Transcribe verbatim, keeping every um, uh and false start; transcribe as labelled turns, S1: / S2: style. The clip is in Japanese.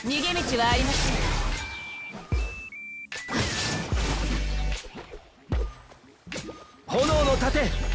S1: 逃げ道はありません。
S2: 炎の盾